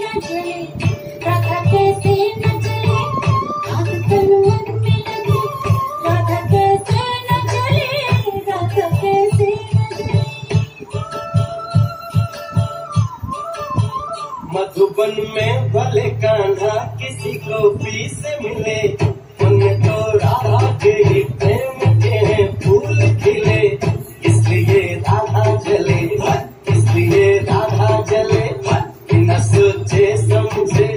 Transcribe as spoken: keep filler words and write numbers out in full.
न जले, राधा कैसे न जले, आग तन मन में लगे, राधा कैसे न जले, राधा कैसे न जले। मधुबन में भले कान्हा किसी गोपी से मिले, उनमें तो राधा के ही प्रेम के हैं फूल खिले, इसलिए राधा जले, इसलिए राधा जले, बिना सोचे समझे